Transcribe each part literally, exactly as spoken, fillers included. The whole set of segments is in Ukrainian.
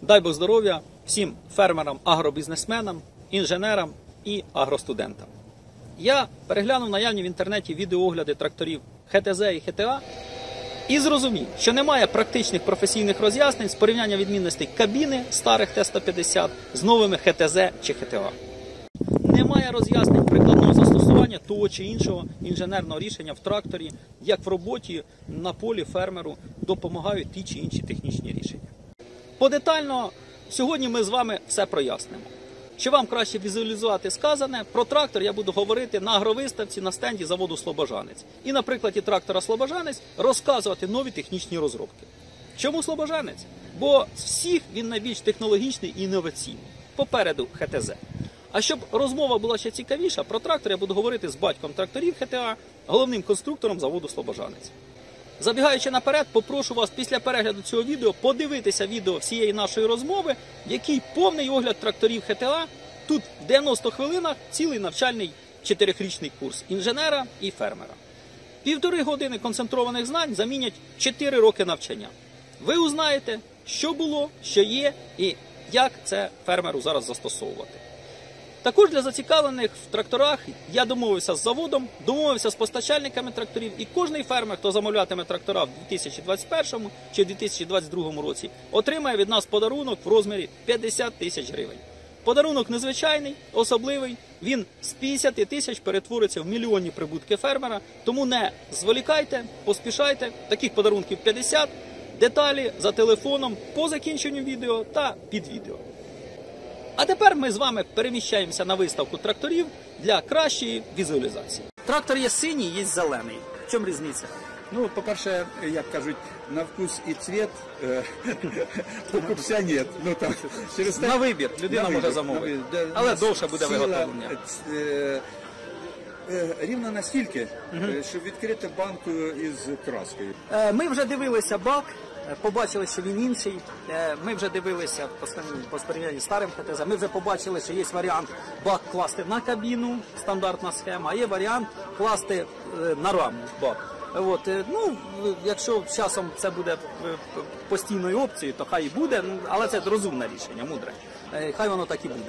Дай Бог здоров'я всім фермерам, агробізнесменам, інженерам і агростудентам. Я переглянув наявні в інтернеті відеоогляди тракторів Х Т З і Х Т А і зрозумів, що немає практичних професійних роз'яснень з порівняння відмінностей кабіни старих Т сто п'ятдесят з новими Х Т З чи Х Т А. Немає роз'яснень прикладного застосування того чи іншого інженерного рішення в тракторі, як в роботі на полі фермеру допомагають ті чи інші технічні рішення. Подетально сьогодні ми з вами все прояснимо. Чи вам краще візуалізувати сказане, про трактор я буду говорити на агровиставці на стенді заводу «Слобожанець». І на прикладі трактора «Слобожанець» розказувати нові технічні розробки. Чому «Слобожанець»? Бо з всіх він найбільш технологічний і інноваційний. Попереду Х Т З. А щоб розмова була ще цікавіша, про трактор я буду говорити з батьком тракторів Х Т А, головним конструктором заводу «Слобожанець». Забігаючи наперед, попрошу вас після перегляду цього відео подивитися відео всієї нашої розмови, в якій повний огляд тракторів Х Т А, тут в дев'яноста хвилинах цілий навчальний чотирирічний курс інженера і фермера. Півтори години концентрованих знань замінять чотири роки навчання. Ви узнаєте, що було, що є і як це фермеру зараз застосовувати. Також для зацікавлених в тракторах я домовився з заводом, домовився з постачальниками тракторів, і кожний фермер, хто замовлятиме трактора в дві тисячі двадцять першому чи дві тисячі двадцять другому році, отримає від нас подарунок в розмірі п'ятдесят тисяч гривень. Подарунок незвичайний, особливий, він з п'ятдесят тисяч перетвориться в мільйонні прибутки фермера, тому не зволікайте, поспішайте, таких подарунків п'ятдесят, деталі за телефоном по закінченню відео та під відео. А тепер ми з вами переміщаємося на виставку тракторів для кращої візуалізації. Трактор є синій, є зелений. В чому різниця? Ну, по-перше, як кажуть, на вкус і цвіт, покупця нет. Ну, там, через на вибір, людина на може вибір, замовити, вибір. Але довше буде сила, виготовлення. Е, е, рівно настільки, угу. щоб відкрити банку із краскою. Е, ми вже дивилися бак. Побачили, що він інший, ми вже дивилися по порівнянні з старим Х Т З, ми вже побачили, що є варіант бак класти на кабіну, стандартна схема, а є варіант класти на раму бак. От, ну, якщо з часом це буде постійною опцією, то хай і буде, але це розумне рішення, мудре. Хай воно так і буде.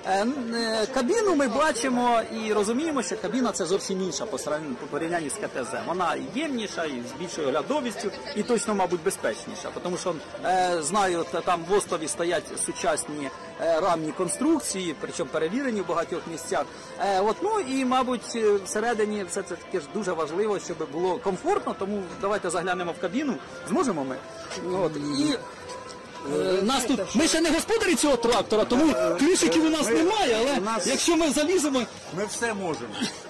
Кабіну ми бачимо і розуміємо, що кабіна це зовсім інша по порівнянні з Х Т З. Вона ємніша, і з більшою оглядовістю, і точно, мабуть, безпечніша. Тому що, знаю, там в острові стоять сучасні рамні конструкції, причому перевірені в багатьох місцях. От, ну і, мабуть, всередині все це таке ж дуже важливо, щоб було комфортно, тому давайте заглянемо в кабіну. Зможемо ми? От, і... Нас тут, ми ще не господарі цього трактора, тому ключиків у нас немає, але нас, якщо ми заліземо... Ми все можемо.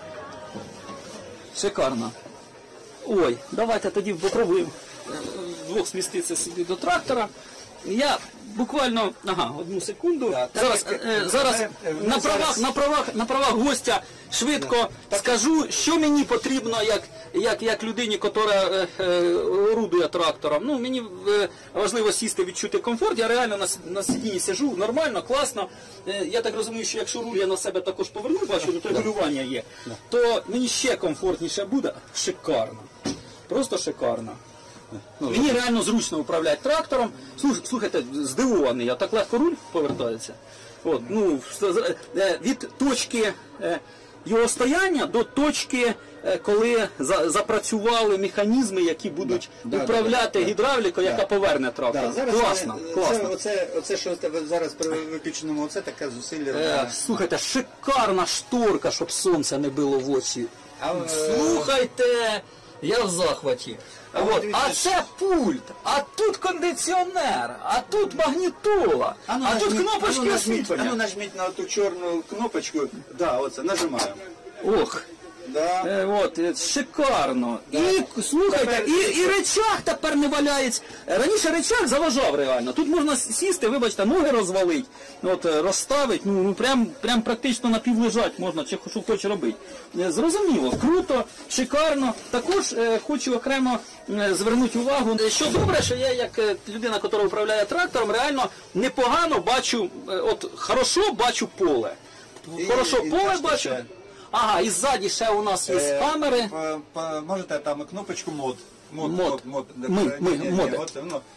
Шикарно. Ой, давайте тоді попробуємо двох сміститися собі до трактора. Я буквально, ага, одну секунду, да, зараз, е, зараз е, на, правах, на, правах, на правах гостя швидко да. скажу, що мені потрібно як, як, як людині, яка е, е, орудує трактором. Ну, мені е, важливо сісти, відчути комфорт, я реально на, на сидінні сиджу, нормально, класно. Е, я так розумію, що якщо руль я на себе також поверну, бачу, то регулювання є, то мені ще комфортніше буде. Шикарно, просто шикарно. Мені реально зручно управляти трактором. Слухайте, здивований, я так легко руль повертається. От, ну, від точки його стояння до точки, коли запрацювали механізми, які будуть да, управляти да, гідравлікою, да, яка поверне трактор. Да, зараз класно, це, класно. Оце, оце, що зараз при виключеному, оце таке зусилля. Е, слухайте, шикарна шторка, щоб сонце не било в очі. А, слухайте! Я в захваті. А, от, а це пульт, а тут кондиціонер, а тут магнітола, а, ну, а тут кнопочки освітлення. А ну нажміть на ту чорну кнопочку, да, оце, нажимаємо. Ох, да. е, от, шикарно. Да. І, слухайте, тепер... і, і речах тепер не валяється. Раніше речах заважав реально. Тут можна сісти, вибачте, ноги розвалити, от, розставити, ну, ну прям, прям практично напівлежать можна, чи що хочеш робити. Зрозуміло, круто, шикарно. Також е, хочу окремо е, звернути увагу, що добре, що я, як е, людина, яка управляє трактором, реально непогано бачу, е, от, хорошо бачу поле. І, хорошо і, поле і бачу. Ще. Ага, і ззаді ще у нас є е, камери. По, по, можете там кнопочку мод. Мод, мод. мод, мод. Ми, ми, ні, ні, моди. От, ну,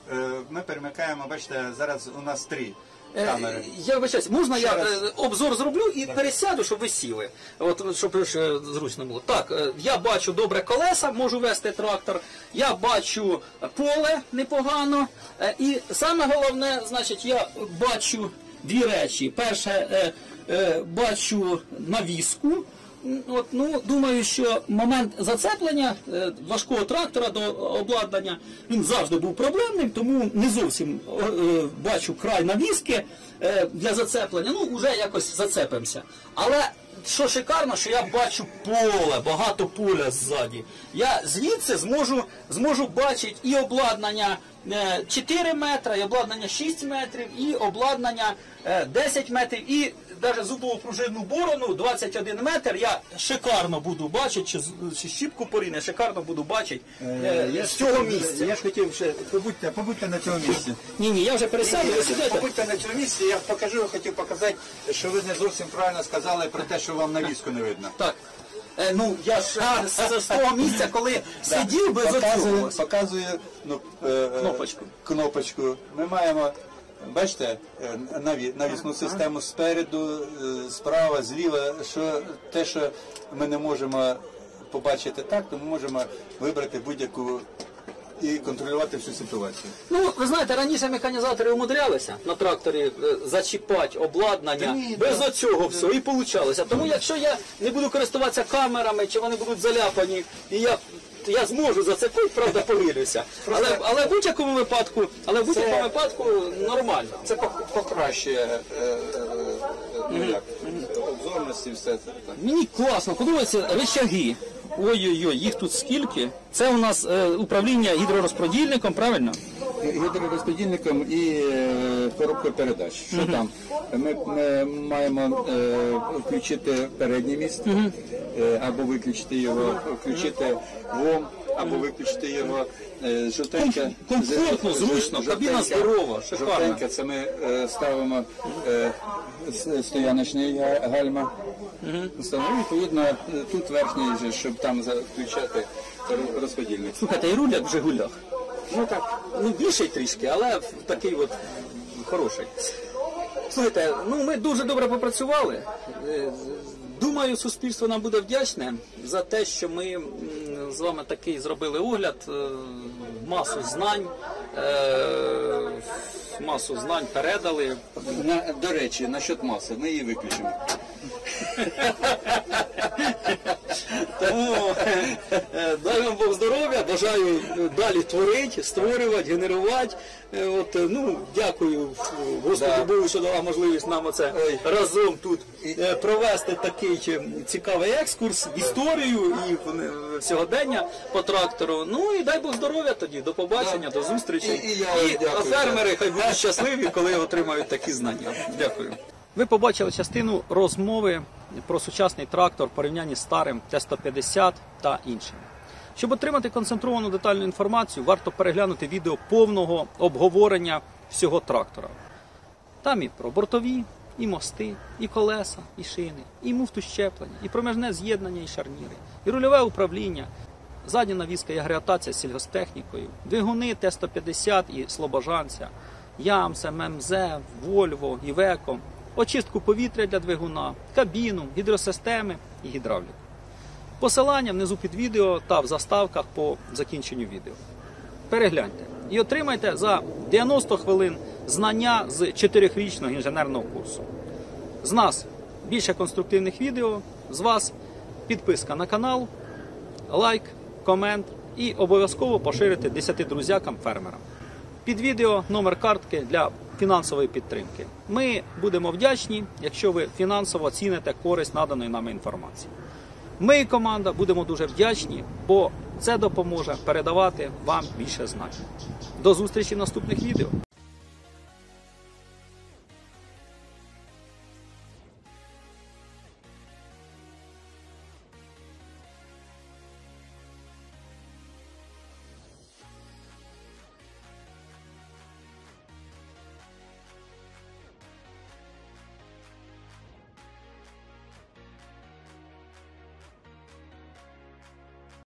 е, ми перемикаємо, бачите, зараз у нас три Е, камери. Я вибачаюсь, можна я раз. е, обзор зроблю і пересяду, щоб ви сіли, от, щоб ще зручно було. Так, е, я бачу добре колеса, можу вести трактор, я бачу поле непогано, е, і саме головне, значить, я бачу дві речі. Перше, е, е, бачу навіску. М, От, ну, думаю, що момент зацеплення е, важкого трактора до обладнання, він завжди був проблемним, тому не зовсім е, е, бачу край навіски е, для зацеплення. Ну, вже якось зацепимося. Але що шикарно, що я бачу поле, багато поля ззаді. Я звідси зможу, зможу бачити і обладнання е, чотири метри, і обладнання шість метрів, і обладнання е, десять метрів, і навіть зубову пружинну борону двадцять один метр. Я шикарно буду бачити, чи, з- чи щіпку поріне, шикарно буду бачити е, з цього місця. Я ж хотів ще, побудьте, побудьте на цьому місці. Ні, ні, я вже пересяду, ви сидите. Побудьте на цьому місці, я покажу, я хотів показати, що ви не зовсім правильно сказали про те, що вам навіску не видно. Так. Е, ну, я ж е, з, з того місця, коли сидів без Показую, оцього. показую ну, е, е, Кнопочку. кнопочку. Ми маємо, бачите, е, наві, навісну систему спереду, е, справа, зліва. Що, те, що ми не можемо побачити так, то ми можемо вибрати будь-яку і контролювати всю ситуацію. Ну, ви знаєте, раніше механізатори умудрялися на тракторі е, зачіпати обладнання Та ні, без да. оцього всього і получалося. Тому якщо я не буду користуватися камерами, чи вони будуть заляпані, і я, я зможу зацепити, правда, помилюся. Але, але в будь-якому випадку, але в будь-якому випадку нормально. Це пок- покращує е, е, е, ну, як, обзорності, все це. Так. Мені класно, подобаються рычаги. Ой-ой-ой, їх тут скільки. Це у нас е, управління гідророзподільником, правильно? Гідророзподільником і е, коробкою передач. Що там? Ми, ми маємо е, включити переднє місце, е, або виключити його, включити ВОМ, або виключити його. Е, жовтенька, Комфортно, з- зручно, жовтенька- кабіна здорова, шикарна. Жовтенька, це ми е, ставимо е, с- стояночний га- гальма. Встановили, відповідно, е, тут верхній, же, щоб там за- включати ро- розподільник. Слухайте, і руль як в Жигулях. Ну так, ну більший трішки, але такий от хороший. Слухайте, ну ми дуже добре попрацювали. Е, Думаю, суспільство нам буде вдячне за те, що ми м, з вами такий зробили огляд, е, масу знань, е, масу знань передали. На, до речі, насчет маси, ми її виключимо. Тому е, дай вам Бог здоров'я, бажаю далі творити, створювати, генерувати. Е, От, е, ну, дякую Господу Да. Богу, що дала можливість нам оце разом тут е, провести такий е, цікавий екскурс в історію і в е, сьогодення по трактору. Ну і дай Бог здоров'я тоді, до побачення, до зустрічі. І- і я вам дякую. фермери хай будуть щасливі, коли отримають такі знання. Дякую. Ви побачили частину розмови про сучасний трактор в порівнянні з старим Т сто п'ятдесят та іншими. Щоб отримати концентровану детальну інформацію, варто переглянути відео повного обговорення всього трактора. Там і про бортові, і мости, і колеса, і шини, і муфту щеплення, і проміжне з'єднання, і шарніри, і рульове управління, задня навіска і агрегатація з сільгостехнікою, двигуни Т сто п'ятдесят і слобожанця, Ямс, Ем Ем Зет, Вольво, Івеко, очистку повітря для двигуна, кабіну, гідросистеми і гідравліку. Посилання внизу під відео та в заставках по закінченню відео. Перегляньте і отримайте за дев'яносто хвилин знання з чотирирічного інженерного курсу. З нас більше конструктивних відео, з вас підписка на канал, лайк, комент і обов'язково поширити десяти друзякам-фермерам. Під відео номер картки для фінансової підтримки. Ми будемо вдячні, якщо ви фінансово оціните користь наданої нами інформації. Ми і команда будемо дуже вдячні, бо це допоможе передавати вам більше знань. До зустрічі в наступних відео.